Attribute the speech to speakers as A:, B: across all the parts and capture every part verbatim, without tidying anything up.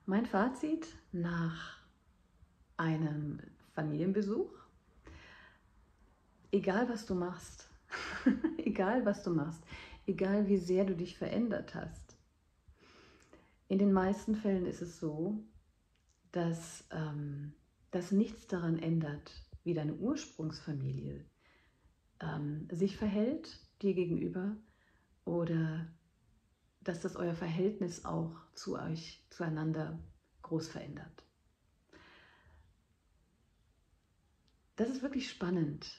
A: Mein Fazit nach einem Familienbesuch: Egal was du machst, egal was du machst, egal wie sehr du dich verändert hast, in den meisten Fällen ist es so, dass, ähm, dass nichts daran ändert, wie deine Ursprungsfamilie ähm, sich verhält dir gegenüber oder dass das euer Verhältnis auch zu euch, zueinander groß verändert. Das ist wirklich spannend,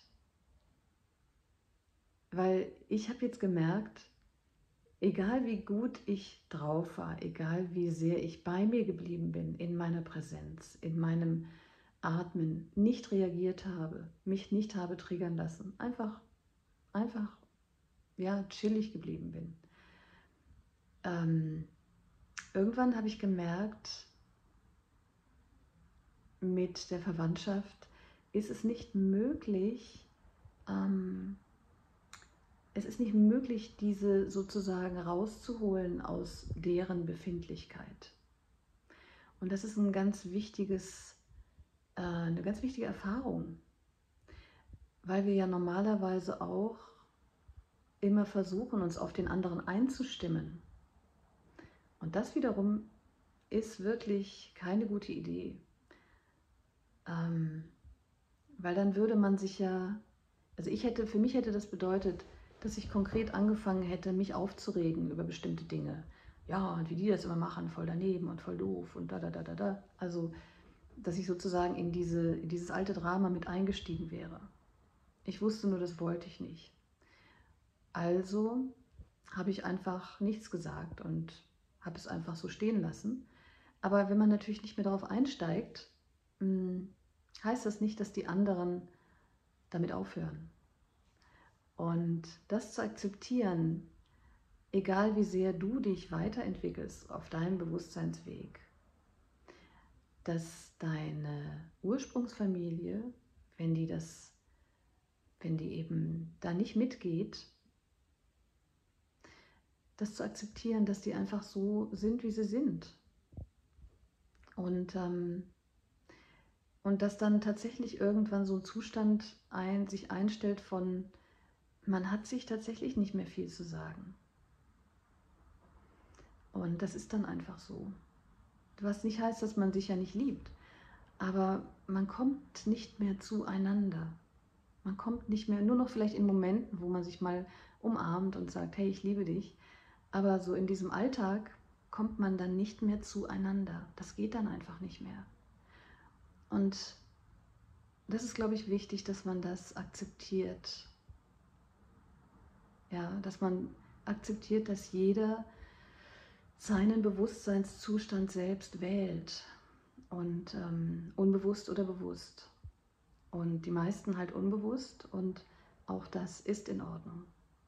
A: weil ich habe jetzt gemerkt, egal wie gut ich drauf war, egal wie sehr ich bei mir geblieben bin, in meiner Präsenz, in meinem Atmen, nicht reagiert habe, mich nicht habe triggern lassen, einfach, einfach, ja, chillig geblieben bin. Ähm, irgendwann habe ich gemerkt, mit der Verwandtschaft ist es nicht möglich, ähm, es ist nicht möglich, diese sozusagen rauszuholen aus deren Befindlichkeit. Und das ist ein ganz wichtiges, äh, eine ganz wichtige Erfahrung, weil wir ja normalerweise auch immer versuchen, uns auf den anderen einzustimmen. Und das wiederum ist wirklich keine gute Idee, ähm, weil dann würde man sich ja, also ich hätte, für mich hätte das bedeutet, dass ich konkret angefangen hätte, mich aufzuregen über bestimmte Dinge. Ja, und wie die das immer machen, voll daneben und voll doof und da, da, da, da, da. Also, dass ich sozusagen in, diese, in dieses alte Drama mit eingestiegen wäre. Ich wusste nur, das wollte ich nicht. Also habe ich einfach nichts gesagt und habe es einfach so stehen lassen. Aber wenn man natürlich nicht mehr darauf einsteigt, heißt das nicht, dass die anderen damit aufhören. Und das zu akzeptieren, egal wie sehr du dich weiterentwickelst auf deinem Bewusstseinsweg, dass deine Ursprungsfamilie, wenn die das, wenn die eben da nicht mitgeht, das zu akzeptieren, dass die einfach so sind, wie sie sind. Und, ähm, und dass dann tatsächlich irgendwann so ein Zustand ein, sich einstellt von, man hat sich tatsächlich nicht mehr viel zu sagen. Und das ist dann einfach so. Was nicht heißt, dass man sich ja nicht liebt. Aber man kommt nicht mehr zueinander. Man kommt nicht mehr, nur noch vielleicht in Momenten, wo man sich mal umarmt und sagt, hey, ich liebe dich. Aber so in diesem Alltag kommt man dann nicht mehr zueinander. Das geht dann einfach nicht mehr. Und das ist, glaube ich, wichtig, dass man das akzeptiert. Ja, dass man akzeptiert, dass jeder seinen Bewusstseinszustand selbst wählt. Und ähm, unbewusst oder bewusst. Und die meisten halt unbewusst und auch das ist in Ordnung.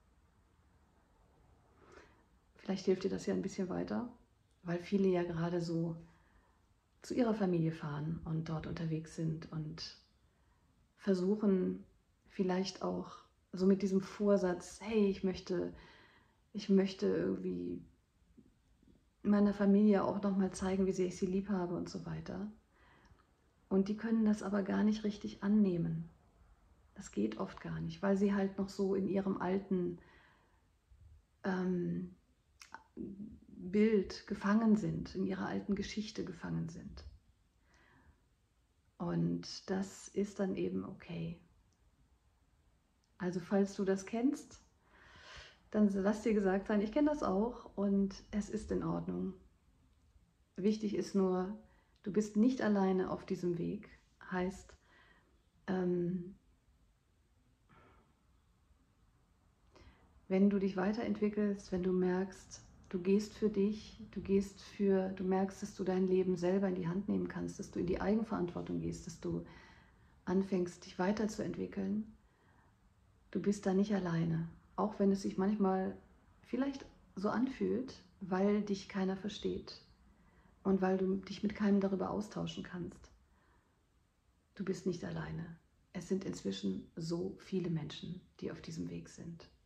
A: Vielleicht hilft dir das ja ein bisschen weiter, weil viele ja gerade so zu ihrer Familie fahren und dort unterwegs sind und versuchen vielleicht auch so mit diesem Vorsatz, hey, ich möchte, ich möchte irgendwie meiner Familie auch nochmal zeigen, wie sehr ich sie lieb habe und so weiter. Und die können das aber gar nicht richtig annehmen. Das geht oft gar nicht, weil sie halt noch so in ihrem alten ähm, Bild gefangen sind, in ihrer alten Geschichte gefangen sind. Und das ist dann eben okay. Also falls du das kennst, dann lass dir gesagt sein, ich kenne das auch und es ist in Ordnung. Wichtig ist nur, du bist nicht alleine auf diesem Weg. Heißt, ähm, wenn du dich weiterentwickelst, wenn du merkst, du gehst für dich, du gehst für, du merkst, dass du dein Leben selber in die Hand nehmen kannst, dass du in die Eigenverantwortung gehst, dass du anfängst, dich weiterzuentwickeln, du bist da nicht alleine. Auch wenn es sich manchmal vielleicht so anfühlt, weil dich keiner versteht und weil du dich mit keinem darüber austauschen kannst. Du bist nicht alleine. Es sind inzwischen so viele Menschen, die auf diesem Weg sind.